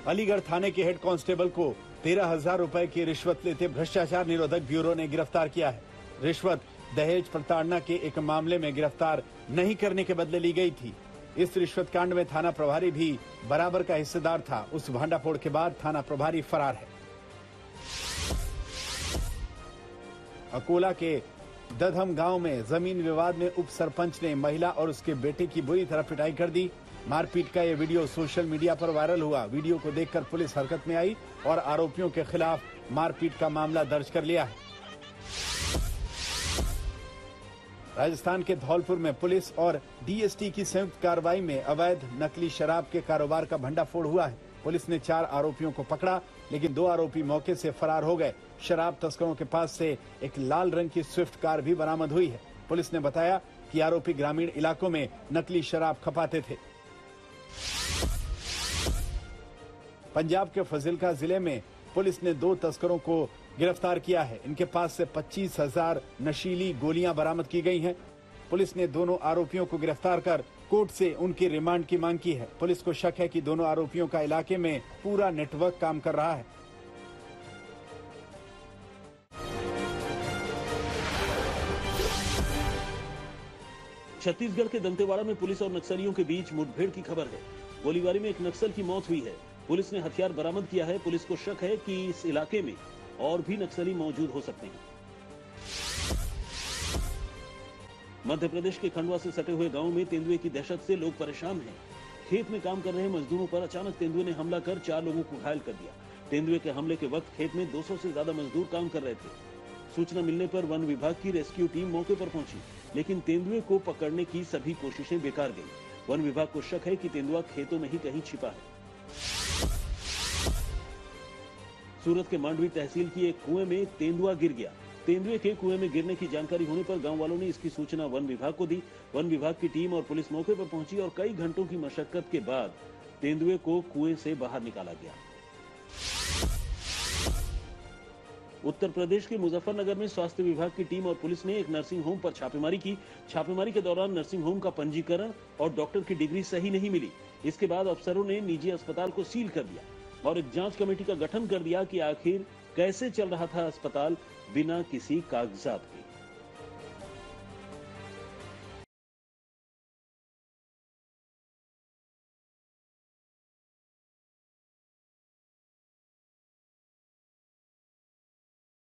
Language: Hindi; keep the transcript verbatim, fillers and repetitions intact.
अलीगढ़ थाने के हेड कांस्टेबल को तेरह हजार रुपए की रिश्वत लेते भ्रष्टाचार निरोधक ब्यूरो ने गिरफ्तार किया है। रिश्वत दहेज प्रताड़ना के एक मामले में गिरफ्तार नहीं करने के बदले ली गई थी। इस रिश्वत कांड में थाना प्रभारी भी बराबर का हिस्सेदार था। उस भांडाफोड़ के बाद थाना प्रभारी फरार है। अकोला के दधम गांव में जमीन विवाद में उप सरपंच ने महिला और उसके बेटे की बुरी तरह पिटाई कर दी। मारपीट का यह वीडियो सोशल मीडिया पर वायरल हुआ। वीडियो को देखकर पुलिस हरकत में आई और आरोपियों के खिलाफ मारपीट का मामला दर्ज कर लिया है। राजस्थान के धौलपुर में पुलिस और डीएसटी की संयुक्त कार्रवाई में अवैध नकली शराब के कारोबार का भंडाफोड़ हुआ है। पुलिस ने चार आरोपियों को पकड़ा, लेकिन दो आरोपी मौके से फरार हो गए। शराब तस्करों के पास से एक लाल रंग की स्विफ्ट कार भी बरामद हुई है। पुलिस ने बताया कि आरोपी ग्रामीण इलाकों में नकली शराब खपाते थे। पंजाब के फजिल्का जिले में पुलिस ने दो तस्करों को गिरफ्तार किया है। इनके पास से पच्चीस हजार नशीली गोलियां बरामद की गई हैं। पुलिस ने दोनों आरोपियों को गिरफ्तार कर कोर्ट से उनकी रिमांड की मांग की है। पुलिस को शक है कि दोनों आरोपियों का इलाके में पूरा नेटवर्क काम कर रहा है। छत्तीसगढ़ के दंतेवाड़ा में पुलिस और नक्सलियों के बीच मुठभेड़ की खबर है। गोलीबारी में एक नक्सल की मौत हुई है। पुलिस ने हथियार बरामद किया है। पुलिस को शक है कि इस इलाके में और भी नक्सली मौजूद हो सकते हैं। मध्य प्रदेश के खंडवा से सटे हुए गांव में तेंदुए की दहशत से लोग परेशान हैं। खेत में काम कर रहे मजदूरों पर अचानक तेंदुए ने हमला कर चार लोगों को घायल कर दिया। तेंदुए के हमले के वक्त खेत में दो सौ से ज्यादा मजदूर काम कर रहे थे। सूचना मिलने पर वन विभाग की रेस्क्यू टीम मौके पर पहुंची, लेकिन तेंदुए को पकड़ने की सभी कोशिशें बेकार गई। वन विभाग को शक है कि तेंदुआ खेतों में ही कहीं छिपा है। सूरत के मांडवी तहसील की एक कुएं में तेंदुआ गिर गया। तेंदुए के कुएं में गिरने की जानकारी होने पर गांव वालों ने इसकी सूचना वन विभाग को दी। वन विभाग की टीम और पुलिस मौके पर पहुंची और कई घंटों की मशक्कत के बाद तेंदुए को कुएं से बाहर निकाला गया। उत्तर प्रदेश के मुजफ्फरनगर में स्वास्थ्य विभाग की टीम और पुलिस ने एक नर्सिंग होम पर छापेमारी की। छापेमारी के दौरान नर्सिंग होम का पंजीकरण और डॉक्टर की डिग्री सही नहीं मिली। इसके बाद अफसरों ने निजी अस्पताल को सील कर दिया और एक जांच कमेटी का गठन कर दिया कि आखिर कैसे चल रहा था अस्पताल बिना किसी कागजात के।